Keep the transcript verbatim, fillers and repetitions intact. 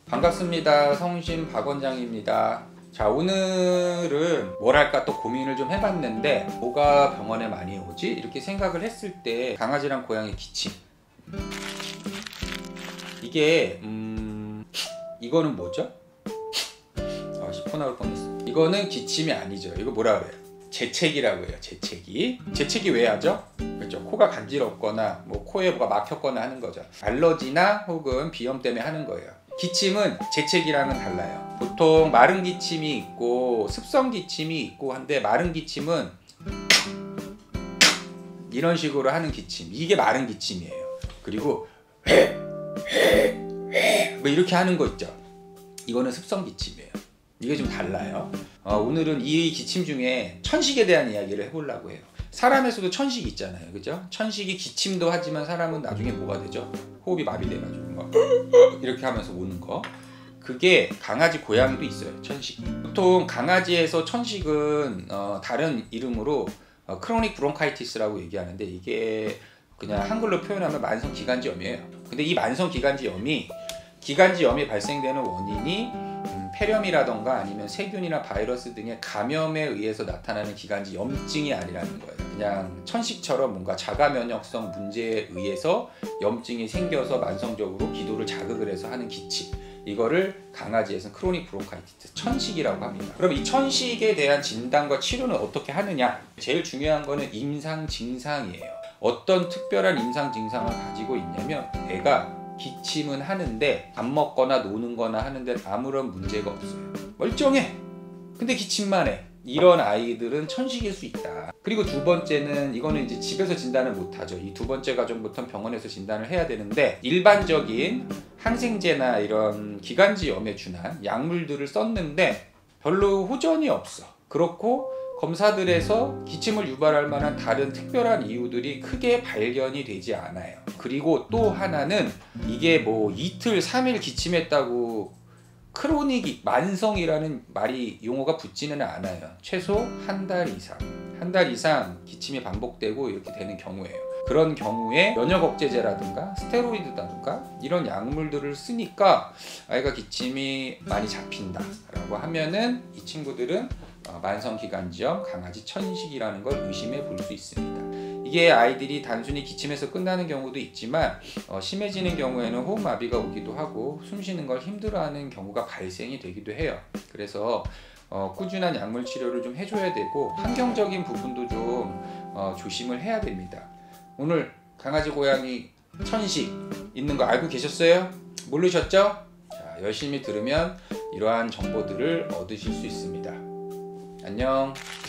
반갑습니다. 성심 박 원장입니다. 자, 오늘은 뭘 할까 또 고민을 좀 해봤는데 뭐가 병원에 많이 오지? 이렇게 생각을 했을 때 강아지랑 고양이 기침, 이게 음... 이거는 뭐죠? 아, 십 호 나올 뻔했어. 이거는 기침이 아니죠. 이거 뭐라 그래요? 재채기라고 해요. 재채기. 재채기 왜 하죠? 그렇죠. 코가 간지럽거나 뭐 코에 뭐가 막혔거나 하는 거죠. 알러지나 혹은 비염 때문에 하는 거예요. 기침은 재채기랑은 달라요. 보통 마른 기침이 있고 습성 기침이 있고 한데, 마른 기침은 이런 식으로 하는 기침, 이게 마른 기침이에요. 그리고 뭐 이렇게 하는 거 있죠. 이거는 습성 기침이에요. 이게 좀 달라요. 어, 오늘은 이 기침 중에 천식에 대한 이야기를 해보려고 해요. 사람에서도 천식이 있잖아요, 그죠? 천식이 기침도 하지만 사람은 나중에 뭐가 되죠? 호흡이 마비돼가지고 막 이렇게 하면서 오는 거. 그게 강아지, 고양이도 있어요, 천식이. 보통 강아지에서 천식은 어, 다른 이름으로 어, 크로닉 브론카이티스라고 얘기하는데, 이게 그냥 한글로 표현하면 만성기관지염이에요. 근데 이 만성기관지염이 기관지염이 발생되는 원인이 음, 폐렴이라던가 아니면 세균이나 바이러스 등의 감염에 의해서 나타나는 기관지 염증이 아니라는 거예요. 그냥 천식처럼 뭔가 자가 면역성 문제에 의해서 염증이 생겨서 만성적으로 기도를 자극을 해서 하는 기침, 이거를 강아지에서는 크로닉 브론카이티스, 천식이라고 합니다. 그럼 이 천식에 대한 진단과 치료는 어떻게 하느냐? 제일 중요한 거는 임상 증상이에요. 어떤 특별한 임상 증상을 가지고 있냐면, 애가 기침은 하는데 밥 먹거나 노는 거나 하는데 아무런 문제가 없어요. 멀쩡해. 근데 기침만 해. 이런 아이들은 천식일 수 있다. 그리고 두 번째는, 이거는 이제 집에서 진단을 못하죠. 이 두 번째 과정부터는 병원에서 진단을 해야 되는데, 일반적인 항생제나 이런 기관지염에 준한 약물들을 썼는데 별로 호전이 없어. 그렇고 검사들에서 기침을 유발할 만한 다른 특별한 이유들이 크게 발견이 되지 않아요. 그리고 또 하나는, 이게 뭐 이틀, 삼 일 기침했다고 크로닉, 만성이라는 말이, 용어가 붙지는 않아요. 최소 한 달 이상, 한 달 이상 기침이 반복되고 이렇게 되는 경우예요. 그런 경우에 면역 억제제라든가 스테로이드라든가 이런 약물들을 쓰니까 아이가 기침이 많이 잡힌다 라고 하면은, 이 친구들은 만성기관지염, 강아지 천식이라는 걸 의심해 볼 수 있습니다. 이게 아이들이 단순히 기침해서 끝나는 경우도 있지만 어, 심해지는 경우에는 호흡마비가 오기도 하고 숨쉬는 걸 힘들어하는 경우가 발생이 되기도 해요. 그래서 어, 꾸준한 약물 치료를 좀 해줘야 되고, 환경적인 부분도 좀 어, 조심을 해야 됩니다. 오늘 강아지, 고양이 천식 있는 거 알고 계셨어요? 모르셨죠? 자, 열심히 들으면 이러한 정보들을 얻으실 수 있습니다. 안녕.